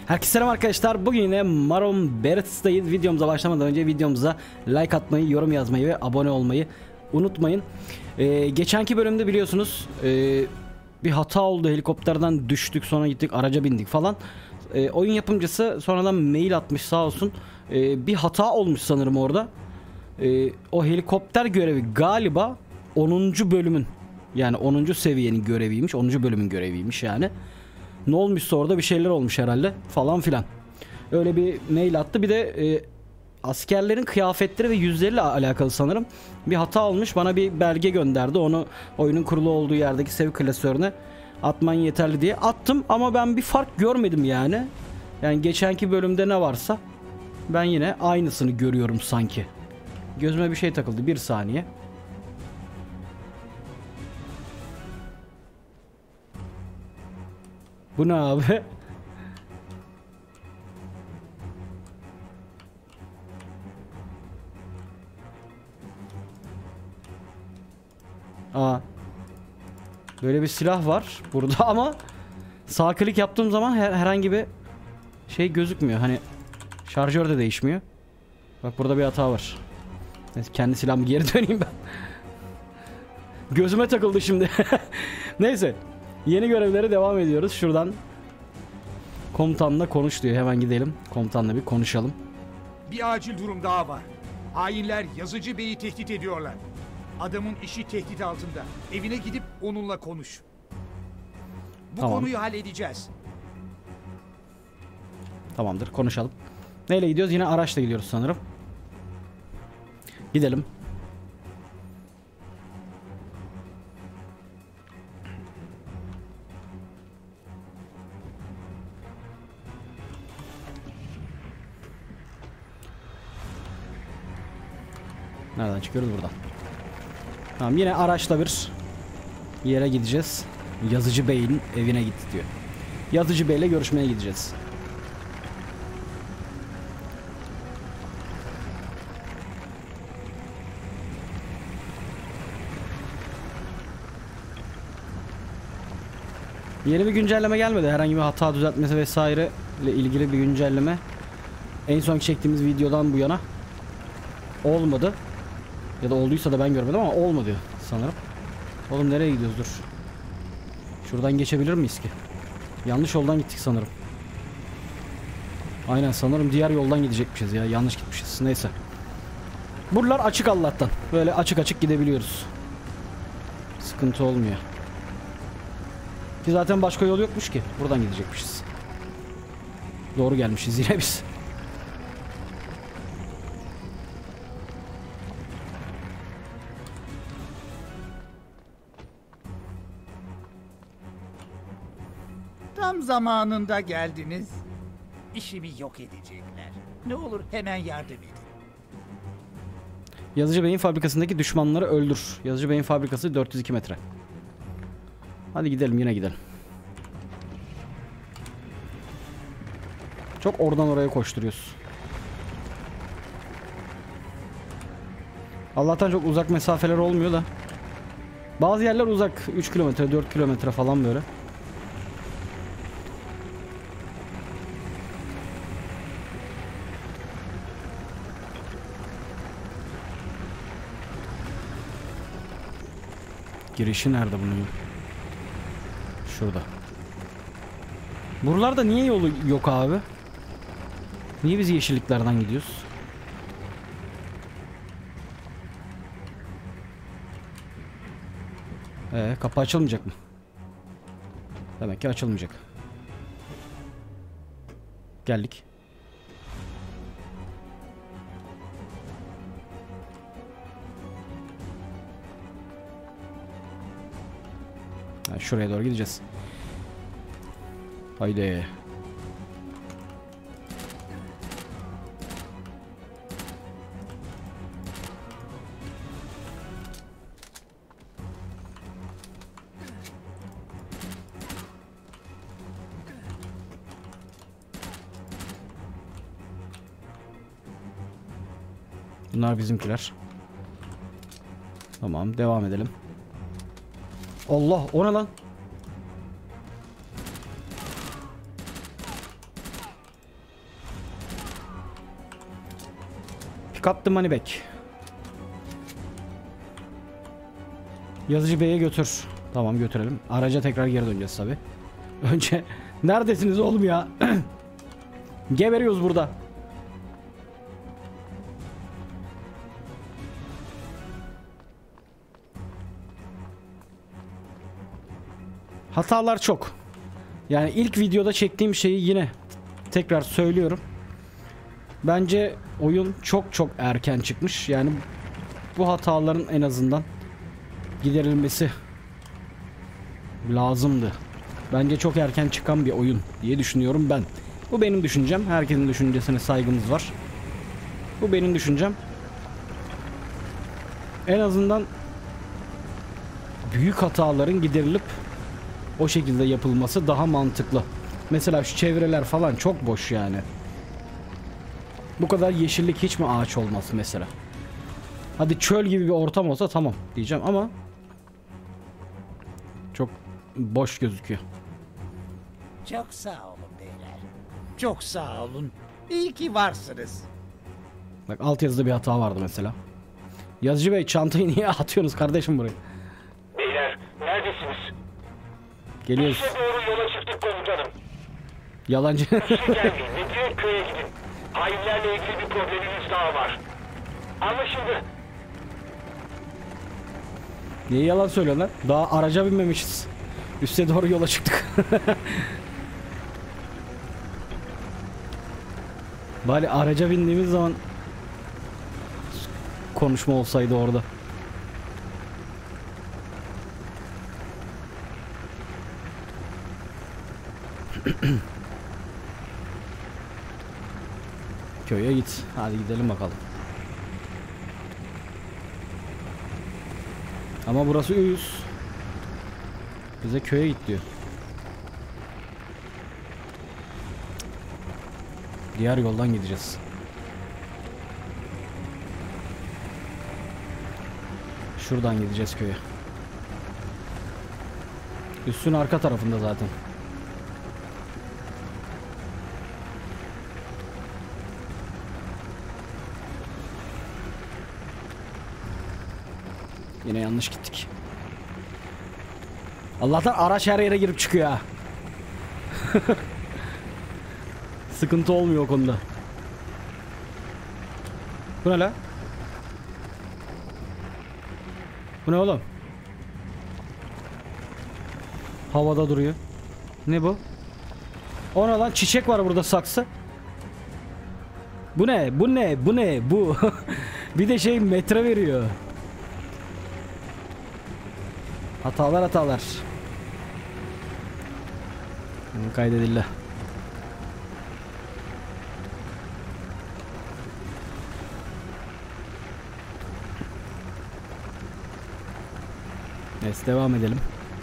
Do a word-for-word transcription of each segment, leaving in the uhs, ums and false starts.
Herkese selam arkadaşlar. Bugün yine Maron Barretts'tayız. Videomuza başlamadan önce videomuza like atmayı, yorum yazmayı ve abone olmayı unutmayın. Ee, geçenki bölümde biliyorsunuz e, bir hata oldu. Helikopterden düştük, sonra gittik araca bindik falan. E, oyun yapımcısı sonradan mail atmış sağ olsun. E, bir hata olmuş sanırım orada. E, o helikopter görevi galiba onuncu bölümün, yani onuncu seviyenin göreviymiş. onuncu bölümün göreviymiş yani. Ne olmuşsa orada bir şeyler olmuş herhalde falan filan. Öyle bir mail attı. Bir de e, askerlerin kıyafetleri ve yüzleriyle alakalı sanırım bir hata olmuş. Bana bir belge gönderdi. Onu oyunun kurulu olduğu yerdeki sev klasörüne atman yeterli diye attım. Ama ben bir fark görmedim yani. Yani geçenki bölümde ne varsa ben yine aynısını görüyorum sanki. Gözüme bir şey takıldı. Bir saniye. Bu ne abi? Aa. Böyle bir silah var burada ama sağ klik yaptığım zaman her herhangi bir şey gözükmüyor. Hani şarjör de değişmiyor. Bak burada bir hata var. Neyse, kendi silahımı geri döneyim ben. Gözüme takıldı şimdi. Neyse. Yeni görevlere devam ediyoruz. Şuradan komutanla konuş diyor. Hemen gidelim. Komutanla bir konuşalım. Bir acil durum daha var. Hainler Yazıcı Bey'i tehdit ediyorlar. Adamın işi tehdit altında. Evine gidip onunla konuş. Bu Tamam. konuyu halledeceğiz. Tamamdır, konuşalım. Neyle gidiyoruz? Yine araçla gidiyoruz sanırım. Gidelim. Nereden çıkıyoruz? Buradan. Tamam, yine araçla bir yere gideceğiz. Yazıcı Bey'in evine gitti diyor. Yazıcı Bey'le görüşmeye gideceğiz. Yeni bir güncelleme gelmedi. Herhangi bir hata düzeltmesi vesaire ile ilgili bir güncelleme en son çektiğimiz videodan bu yana olmadı. Ya da olduysa da ben görmedim ama olmadı sanırım. Oğlum nereye gidiyoruz? Dur. Şuradan geçebilir miyiz ki? Yanlış yoldan gittik sanırım. Aynen, sanırım diğer yoldan gidecekmişiz ya. Yanlış gitmişiz. Neyse. Buralar açık Allah'tan. Böyle açık açık gidebiliyoruz. Sıkıntı olmuyor. Ki zaten başka yol yokmuş ki. Buradan gidecekmişiz. Doğru gelmişiz yine biz. Tam zamanında geldiniz. İşimi yok edecekler. Ne olur hemen yardım edin. Yazıcı Bey'in fabrikasındaki düşmanları öldür. Yazıcı Bey'in fabrikası dört yüz iki metre. Hadi gidelim, yine gidelim. Çok oradan oraya koşturuyoruz. Allah'tan çok uzak mesafeler olmuyor da. Bazı yerler uzak. üç kilometre, dört kilometre falan böyle. Girişi nerede bunun? Şurada. Buralarda niye yolu yok abi? Niye biz yeşilliklerden gidiyoruz? Ee, kapı açılmayacak mı? Demek ki açılmayacak. Geldik. Yani şuraya doğru gideceğiz. Haydi. Bunlar bizimkiler. Tamam, devam edelim. Allah, o ne lan? Got the money back. Yazıcı Bey'e götür. Tamam, götürelim. Araca tekrar geri döneceğiz tabi. Önce neredesiniz oğlum ya? Geberiyoruz burada. Hatalar çok. Yani ilk videoda çektiğim şeyi yine tekrar söylüyorum. Bence oyun çok çok erken çıkmış. Yani bu hataların en azından giderilmesi lazımdı. Bence çok erken çıkan bir oyun diye düşünüyorum ben. Bu benim düşüncem. Herkesin düşüncesine saygımız var. Bu benim düşüncem. En azından büyük hataların giderilip o şekilde yapılması daha mantıklı. Mesela şu çevreler falan çok boş yani. Bu kadar yeşillik hiç mi ağaç olmaz mesela? Hadi çöl gibi bir ortam olsa tamam diyeceğim ama çok boş gözüküyor. Çok sağ olun beyler. Çok sağ olun. İyi ki varsınız. Bak altyazıda bir hata vardı mesela. Yazıcı Bey, çantayı niye atıyorsunuz kardeşim buraya? Beyler neredesiniz? Geliyoruz. İşe doğru yola çıktık komutanım. Yalancı. İşe gelmeyin ve direkt köye gidin. Hainlerle ilgili bir problemimiz daha var. Anlaşıldı. Niye yalan söylüyorlar? Daha araca binmemişiz. Üste doğru yola çıktık. Bari araca bindiğimiz zaman konuşma olsaydı orada. Köye git. Hadi gidelim bakalım. Ama burası üs. Bize köye git diyor. Diğer yoldan gideceğiz. Şuradan gideceğiz köye. Üssün arka tarafında zaten. Yine yanlış gittik. Allah'tan araç her yere girip çıkıyor ha. Sıkıntı olmuyor o konuda. Bu ne la? Bu ne oğlum? Havada duruyor. Ne bu? O ne lan? Çiçek var burada, saksı. Bu ne? Bu ne? Bu ne? Bu. Bir de şey metre veriyor. Hatalar hatalar. Kaydedildi. Evet, devam edelim.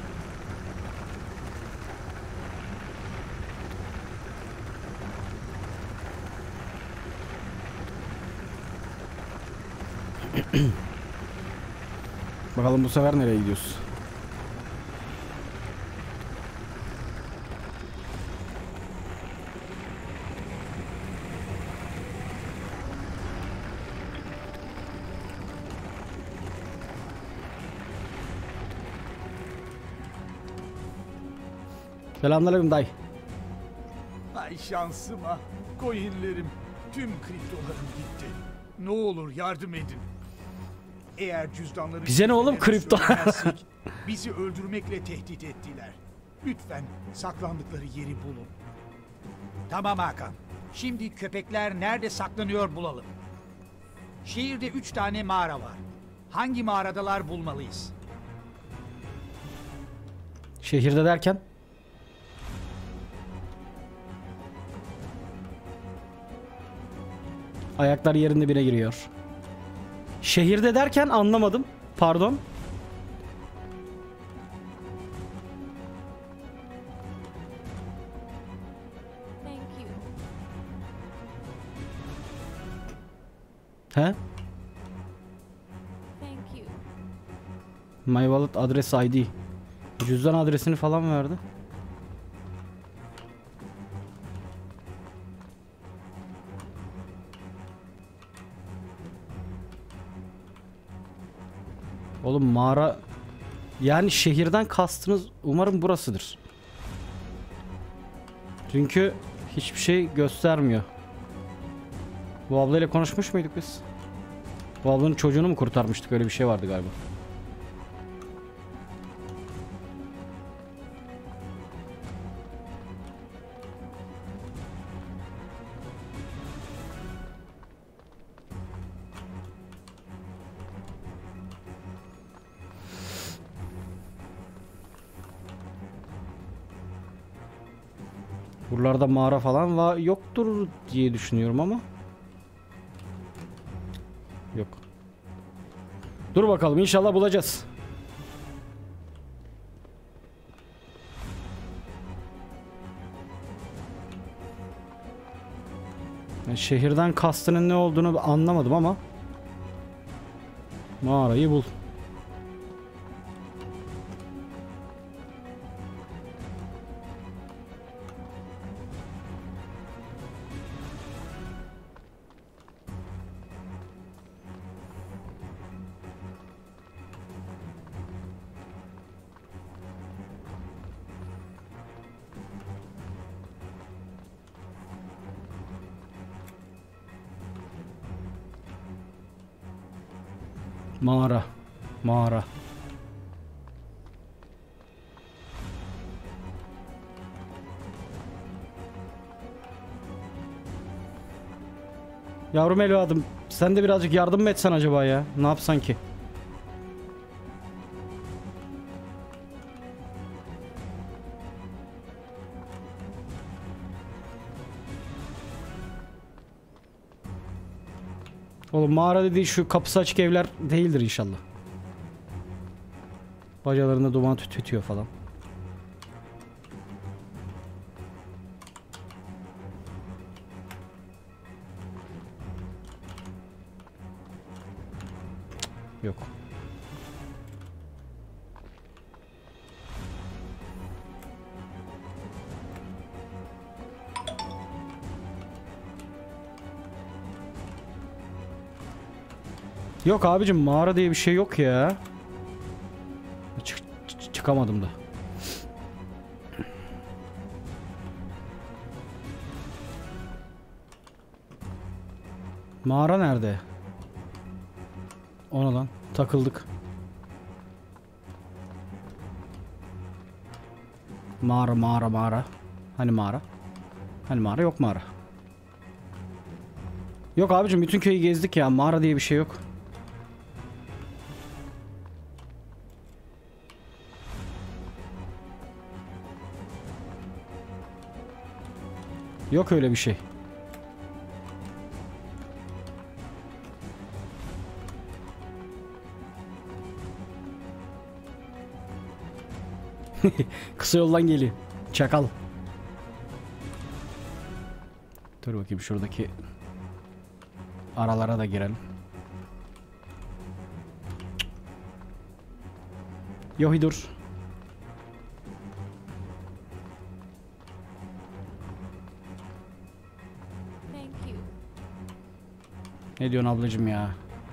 Bakalım bu sefer nereye gidiyoruz? Selamünaleyküm dayı. Ay şansıma. Coinlerim, tüm kriptolarım gitti. Ne olur yardım edin. Eğer cüzdanları... Bize ne oğlum kripto? söylemezsek, bizi öldürmekle tehdit ettiler. Lütfen saklandıkları yeri bulun. Tamam Hakan. Şimdi köpekler nerede saklanıyor bulalım. Şehirde üç tane mağara var. Hangi mağaradalar bulmalıyız? Şehirde derken? Ayaklar yerinde bire giriyor. Şehirde derken anlamadım. Pardon. Thank you. He? Thank you. My wallet adres I D. Cüzdan adresini falan verdi. Oğlum mağara... Yani şehirden kastınız umarım burasıdır. Çünkü hiçbir şey göstermiyor. Bu ablayla konuşmuş muyduk biz? Bu ablanın çocuğunu mu kurtarmıştık? Öyle bir şey vardı galiba. Buralarda mağara falan var yoktur diye düşünüyorum ama yok. Dur bakalım, inşallah bulacağız. Yani şehirden kastının ne olduğunu anlamadım ama mağarayı bul. Mağara. Mağara. Yavrum evladım, sen de birazcık yardım mı etsen acaba ya? Ne yapsan ki? Oğlum mağara dediği şu kapısı açık evler değildir inşallah. Bacalarında duman tütüyor falan. Cık, yok. Yok abicim, mağara diye bir şey yok ya. Çık, çık, çıkamadım da. Mağara nerede? Ona lan takıldık. Mağara mağara mağara. Hani mağara? Hani mağara, yok mağara. Yok abicim, bütün köyü gezdik ya. Mağara diye bir şey yok. Yok öyle bir şey. Kısa yoldan geliyor. Çakal. Dur bakayım, şuradaki aralara da girelim. Yohi dur. Thank you. Ne diyorsun ablacığım ya?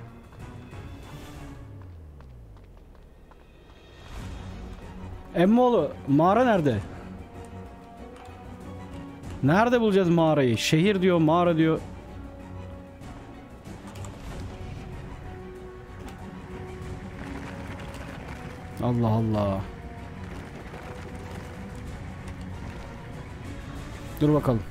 Emmoğlu, mağara nerede? Nerede bulacağız mağarayı? Şehir diyor, mağara diyor. Allah Allah. Dur bakalım.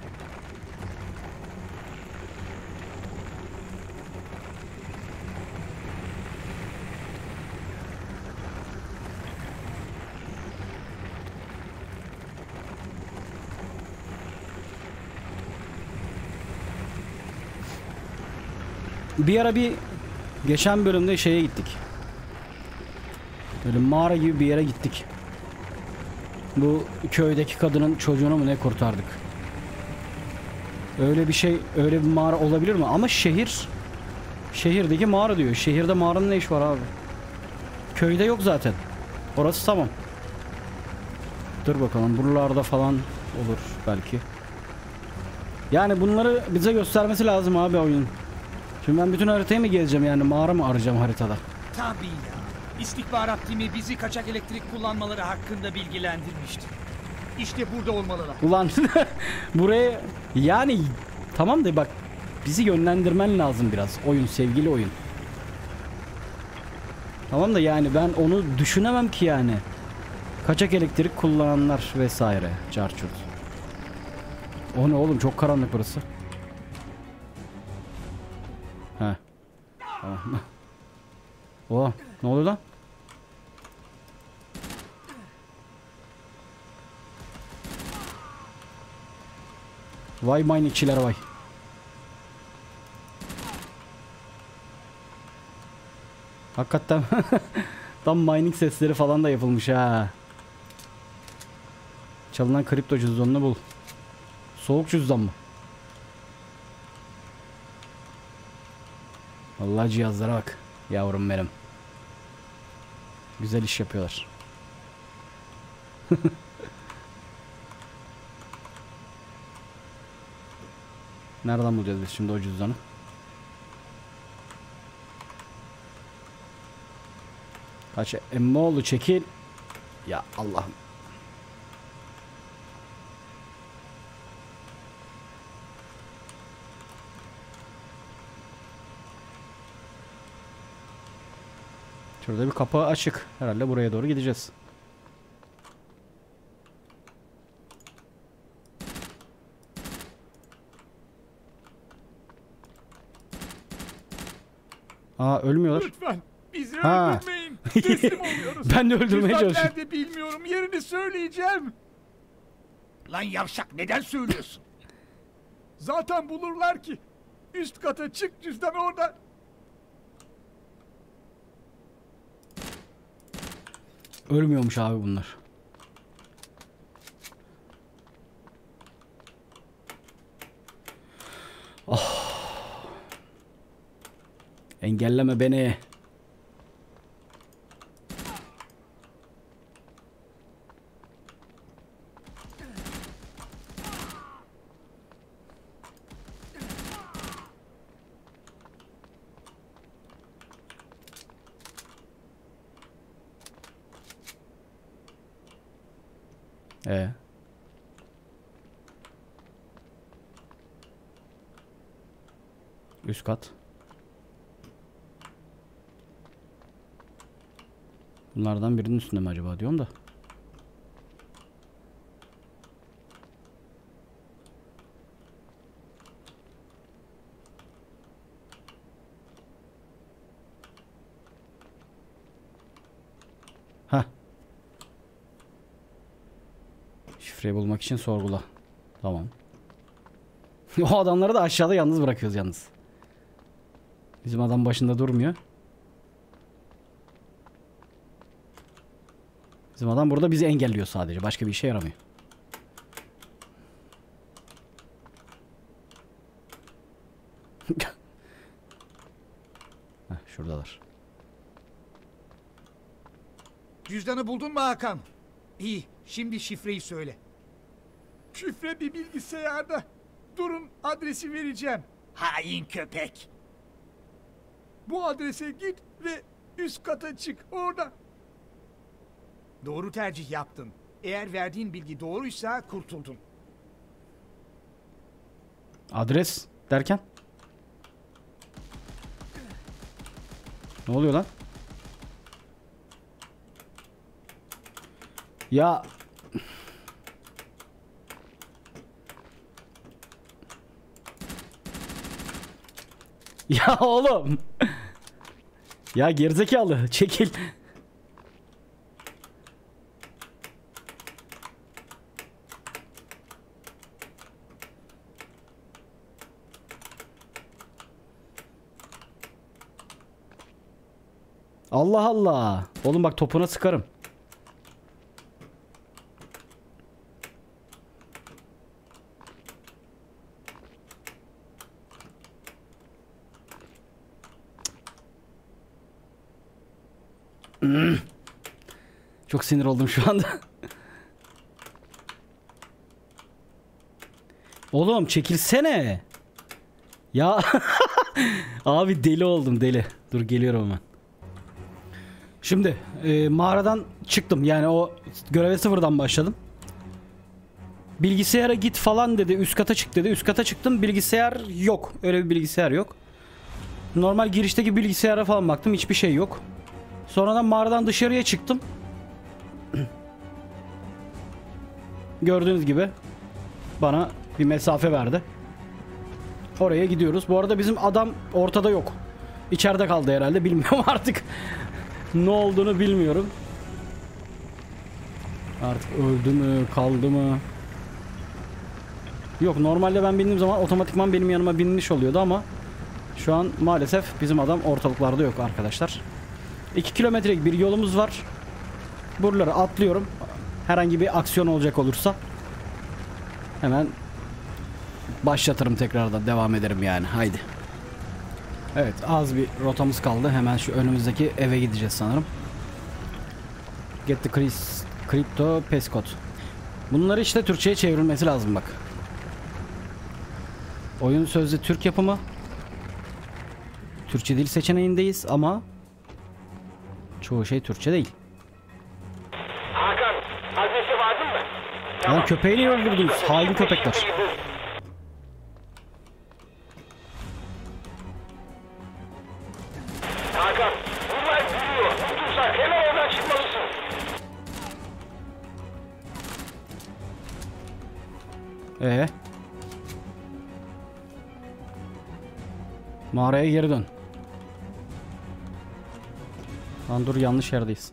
Bir ara bir geçen bölümde şeye gittik. Böyle mağara gibi bir yere gittik. Bu köydeki kadının çocuğunu mu ne kurtardık? Öyle bir şey, öyle bir mağara olabilir mi? Ama şehir, şehirdeki mağara diyor. Şehirde mağaranın ne işi var abi? Köyde yok zaten. Orası tamam. Dur bakalım, buralarda falan olur belki. Yani bunları bize göstermesi lazım abi oyun. Şimdi ben bütün haritayı mı gezeceğim, yani mağara mı arayacağım haritada? Tabii ya. İstihbarat timi bizi kaçak elektrik kullanmaları hakkında bilgilendirmişti. İşte burada olmalılar. Ulan buraya yani tamam da bak bizi yönlendirmen lazım biraz. Oyun, sevgili oyun. Tamam da yani ben onu düşünemem ki yani. Kaçak elektrik kullananlar vesaire. Çarçurt. O ne oğlum, çok karanlık burası. He. Tamam. Oha, ne oluyor lan? Vay miningçiler vay. Hakikaten tam mining sesleri falan da yapılmış ha. Çalınan kripto cüzdanını bul. Soğuk cüzdan mı? Vallahi cihazlara bak. Yavrum benim. Güzel iş yapıyorlar. Nereden bulacağız biz şimdi o cüzdanı? Kaç emmoğlu çekil. Ya Allah'ım. Şurada bir kapı açık. Herhalde buraya doğru gideceğiz. Aa, ölmüyorlar. Lütfen bizi Ha. öldürmeyin. Teslim oluyoruz. Ben de öldürmeye Cüzdan çalışıyorum. nerede bilmiyorum. Yerini söyleyeceğim. Lan yavşak, neden söylüyorsun? Zaten bulurlar ki. Üst kata çık, cüzdan orada. Ölmüyormuş abi bunlar. Oh. Engelleme beni. Ee. Üst kat. Bunlardan birinin üstünde mi acaba diyorum da. Hah. Şifreyi bulmak için sorgula. Tamam. O adamları da aşağıda yalnız bırakıyoruz yalnız. Bizim adam başında durmuyor. Bizim adam burada bizi engelliyor sadece. Başka bir işe yaramıyor. Heh, şuradalar. Cüzdanı buldun mu Hakan? İyi, şimdi şifreyi söyle. Şifre bir bilgisayarda. Durun, adresi vereceğim. Hain köpek. Bu adrese git ve üst kata çık, orada. Doğru tercih yaptın. Eğer verdiğin bilgi doğruysa kurtuldun. Adres derken? Ne oluyor lan? Ya ya oğlum. Ya gerizekalı, çekil. Allah Allah. Oğlum bak, topuna sıkarım. Çok sinir oldum şu anda. Oğlum çekilsene. Ya abi deli oldum, deli. Dur geliyorum hemen. Şimdi e, mağaradan çıktım. Yani o göreve sıfırdan başladım. Bilgisayara git falan dedi. Üst kata çık dedi. Üst kata çıktım. Bilgisayar yok. Öyle bir bilgisayar yok. Normal girişteki bilgisayara falan baktım. Hiçbir şey yok. Sonradan mağaradan dışarıya çıktım. Gördüğünüz gibi bana bir mesafe verdi. Oraya gidiyoruz. Bu arada bizim adam ortada yok. İçeride kaldı herhalde. Bilmiyorum artık. Ne olduğunu bilmiyorum. Artık öldü mü, kaldı mı? Yok, normalde ben bindiğim zaman otomatikman benim yanıma binmiş oluyordu ama şu an maalesef bizim adam ortalıklarda yok arkadaşlar. iki kilometrelik bir yolumuz var. Buraları atlıyorum. Herhangi bir aksiyon olacak olursa hemen başlatırım, tekrardan devam ederim yani. Haydi. Evet, az bir rotamız kaldı. Hemen şu önümüzdeki eve gideceğiz sanırım. Get the Crypto Passcode. Bunları işte Türkçe'ye çevrilmesi lazım bak. Oyun sözde Türk yapımı. Türkçe dil seçeneğindeyiz ama çoğu şey Türkçe değil. Hakan, adresi vardın mı? Lan köpeğini öldürdünüz. Hain köpekler. Hakan, bunlar gülüyor. Unutursak hemen oradan çıkmalısın. Ee? Mağaraya geri dön. Lan dur, yanlış yerdeyiz.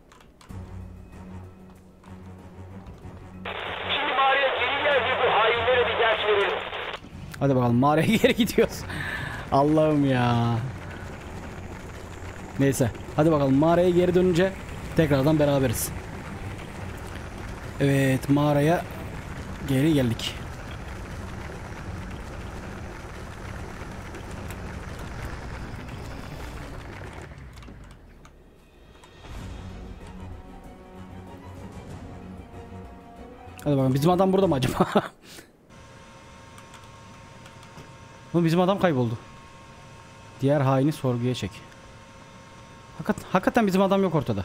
Şimdi mağaraya geri gel ve bu hainlere bir ders verelim. Hadi bakalım, mağaraya geri gidiyoruz. Allah'ım ya. Neyse, hadi bakalım, mağaraya geri dönünce tekrardan beraberiz. Evet, mağaraya geri geldik. Hadi bakalım, bizim adam burada mı acaba? Oğlum, bizim adam kayboldu. Diğer haini sorguya çek. Hakikat, hakikaten bizim adam yok ortada.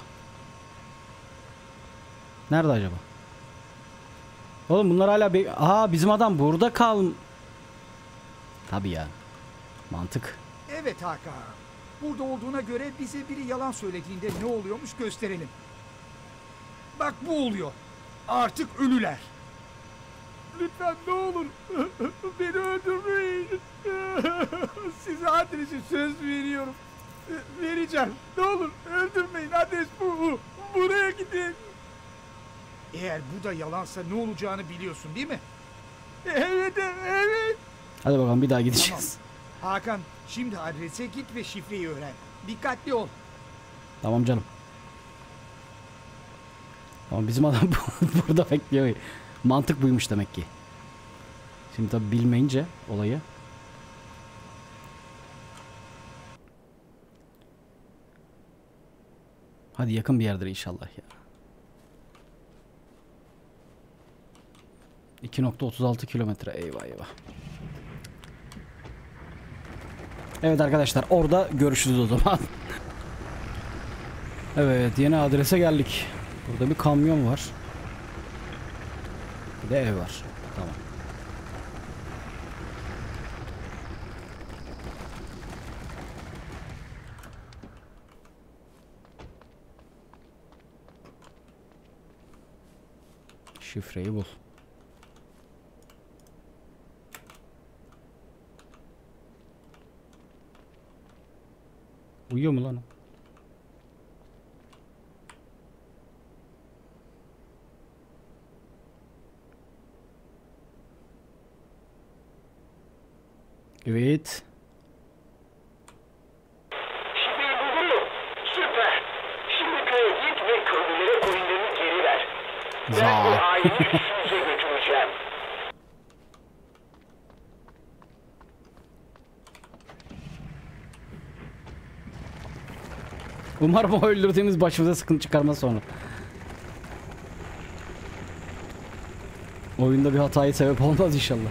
Nerede acaba? Oğlum bunlar hala be... Aa, bizim adam burada kal. Tabii ya. Mantık. Evet Hakan. Burada olduğuna göre bize biri yalan söylediğinde ne oluyormuş gösterelim. Bak bu oluyor. Artık ölüler. Lütfen ne olur beni öldürmeyin. Size adresi söz veriyorum. Vereceğim. Ne olur öldürmeyin. Adres bu. Buraya gidin. Eğer bu da yalansa ne olacağını biliyorsun değil mi? Evet, evet. Hadi bakalım, bir daha gideceğiz. Tamam. Hakan, şimdi adrese git ve şifreyi öğren. Dikkatli ol. Tamam canım. Tamam, bizim adam burada bekliyor. Mantık buymuş demek ki. Şimdi tabi bilmeyince olayı. Hadi yakın bir yerdir inşallah ya. iki nokta otuz altı kilometre, eyvah eyvah. Evet arkadaşlar, orada görüşürüz o zaman. Evet, yeni adrese geldik. Burada bir kamyon var. Bir de ev var. Tamam. Şifreyi bul. Uyuyor mu lan o? Evet. Şifreyi buldun mu? Süper. Şimdi köye git ve köylülere koyunlarını geri ver. Ben Za. bu haini üstünüze götüreceğim. Umarım o öldürdüğümüz başımıza sıkıntı çıkarmaz sonra. Oyunda bir hataya sebep olmaz inşallah.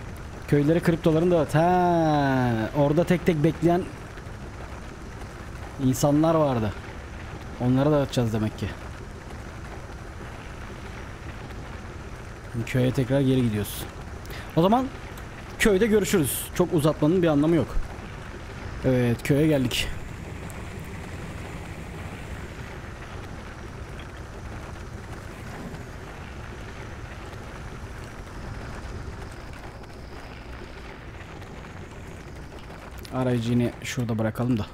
Köylere kriptoların da ha, orada tek tek bekleyen İnsanlar vardı. Onları da atacağız demek ki. Köye tekrar geri gidiyoruz. O zaman köyde görüşürüz. Çok uzatmanın bir anlamı yok. Evet, köye geldik. Aracı yine şurada bırakalım da.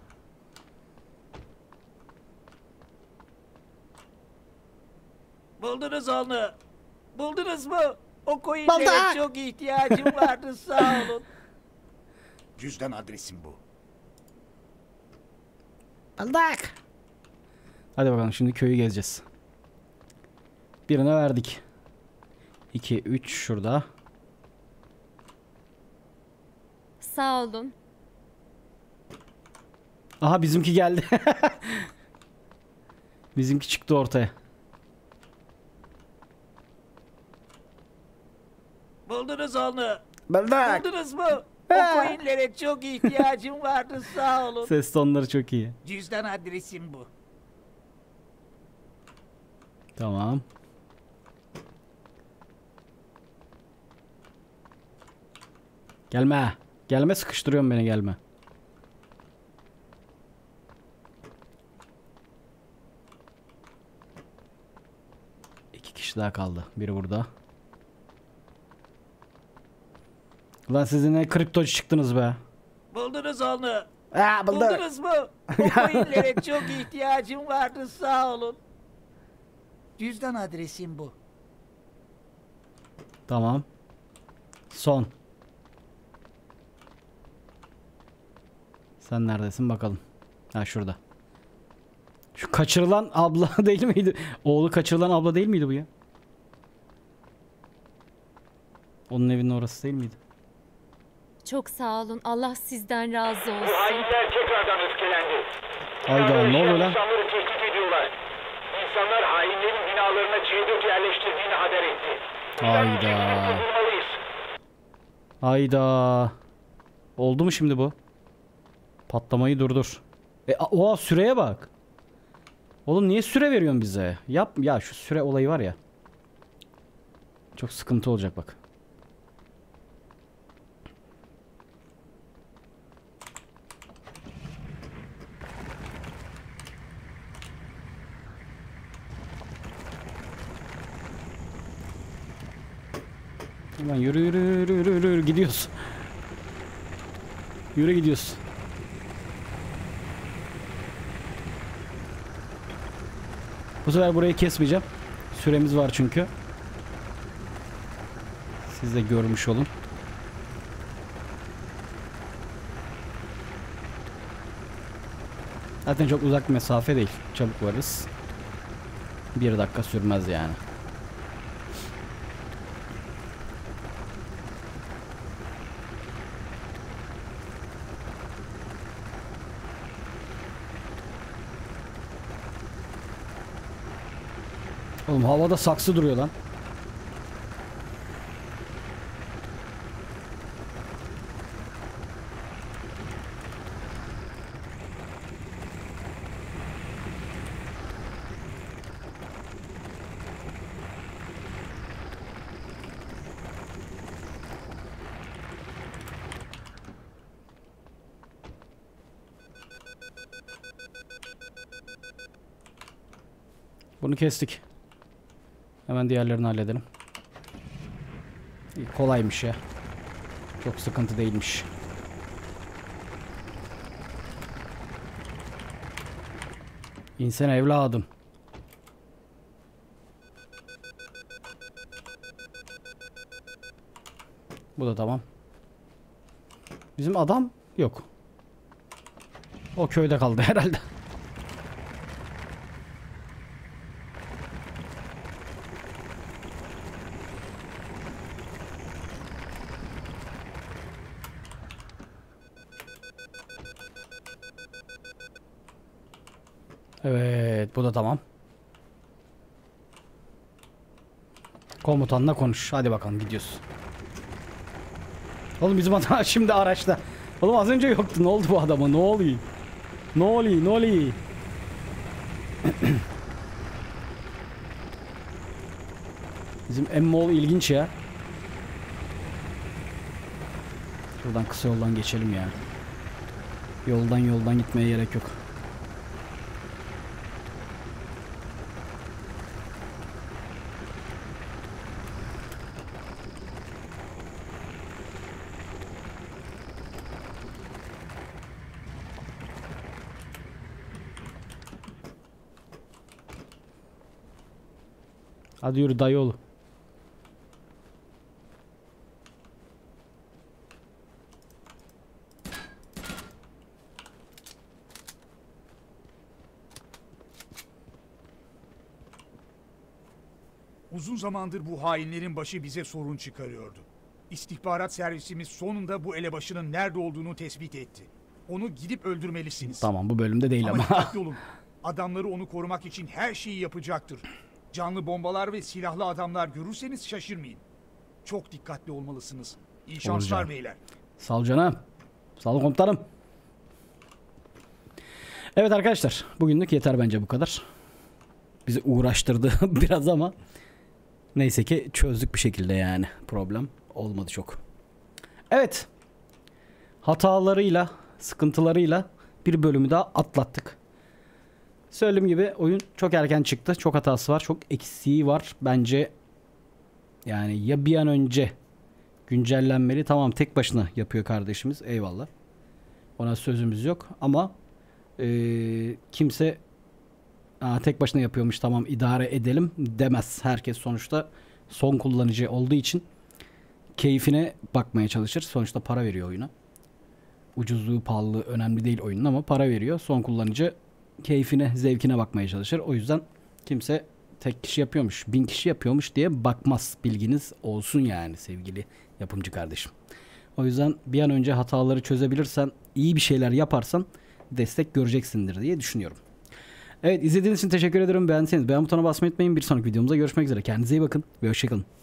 Buldunuz onu. Buldunuz mu? O coinlere çok ihtiyacım vardı, sağ olun. Cüzdan adresim bu. Aldık. Hadi bakalım, şimdi köyü gezeceğiz. Birine verdik. iki, üç şurada. Sağ olun. Aha, bizimki geldi. Bizimki çıktı ortaya. Buldunuz onu. Bulduk. Buldunuz mu? O coinlere çok ihtiyacım vardı, sağ olun. Ses tonları çok iyi. Cüzdan adresim bu. Tamam. Gelme. Gelme, sıkıştırıyorum beni, gelme. İki kişi daha kaldı. Biri burada. Ulan siz ne kriptocu çıktınız be. Buldunuz onu. Aa, bulduk. Buldunuz mu? O coinlere çok ihtiyacım vardı, sağ olun. Cüzdan adresim bu. Tamam. Son. Sen neredesin bakalım. Ha, şurada. Şu kaçırılan abla değil miydi? Oğlu kaçırılan abla değil miydi bu ya? Onun evinin orası değil miydi? Çok sağ olun. Allah sizden razı Bu olsun. hainler tekrardan öfkelendi. Hayda, ne oluyor lan? İnsanları tehdit ediyorlar. İnsanlar hainlerin binalarına C dört yerleştirdiğini haber etti. Hayda. Bulmalıyız. Hayda. Oldu mu şimdi bu? Patlamayı durdur. E, oha, süreye bak. Oğlum niye süre veriyorsun bize? Yap ya, şu süre olayı var ya. Çok sıkıntı olacak bak. Hemen yürü yürü yürü yürü yürü, yürü. Gidiyoruz. Yürü gidiyoruz. Bu sefer burayı kesmeyeceğim. Süremiz var çünkü. Siz de görmüş olun. Zaten çok uzak bir mesafe değil. Çabuk varız. Bir dakika sürmez yani. Oğlum havada saksı duruyor lan. Bunu kestik. Hemen diğerlerini halledelim. Kolaymış ya. Çok sıkıntı değilmiş. İnsene evladım. Bu da tamam. Bizim adam yok. O köyde kaldı herhalde. Evet, bu da tamam. Komutanla konuş. Hadi bakalım, gidiyoruz. Oğlum bizim adam şimdi araçta. Oğlum az önce yoktu. Ne oldu bu adama? Ne oluyor? Ne oluyor? Ne oluyor? Bizim Emmoğlu ilginç ya. Şuradan kısa yoldan geçelim ya. Yoldan yoldan gitmeye gerek yok. Hadi yürü dayıoğlu. Uzun zamandır bu hainlerin başı bize sorun çıkarıyordu. İstihbarat servisimiz sonunda bu elebaşının nerede olduğunu tespit etti. Onu gidip öldürmelisiniz. Tamam, bu bölümde değil Ama ama. dikkatli olun. Adamları onu korumak için her şeyi yapacaktır. Canlı bombalar ve silahlı adamlar görürseniz şaşırmayın. Çok dikkatli olmalısınız. İyi şanslar Olacağım. beyler. Sağ ol canım. Sağ ol komutanım. Evet arkadaşlar, bugünlük yeter bence bu kadar. Bizi uğraştırdı biraz ama neyse ki çözdük bir şekilde yani. Problem olmadı çok. Evet. Hatalarıyla, sıkıntılarıyla bir bölümü daha atlattık. Söylediğim gibi oyun çok erken çıktı. Çok hatası var, çok eksiği var. Bence yani ya bir an önce güncellenmeli. Tamam, tek başına yapıyor kardeşimiz. Eyvallah. Ona sözümüz yok ama ee, kimse Aa, tek başına yapıyormuş, tamam idare edelim demez. Herkes sonuçta son kullanıcı olduğu için keyfine bakmaya çalışır. Sonuçta para veriyor oyuna. Ucuzluğu, pahalılığı önemli değil oyunun ama para veriyor. Son kullanıcı keyfine, zevkine bakmaya çalışır. O yüzden kimse tek kişi yapıyormuş, bin kişi yapıyormuş diye bakmaz. Bilginiz olsun yani sevgili yapımcı kardeşim. O yüzden bir an önce hataları çözebilirsen, iyi bir şeyler yaparsan destek göreceksindir diye düşünüyorum. Evet, izlediğiniz için teşekkür ederim. Beğendiyseniz beğen butonuna basmayı unutmayın. Bir sonraki videomuzda görüşmek üzere. Kendinize iyi bakın ve hoşçakalın.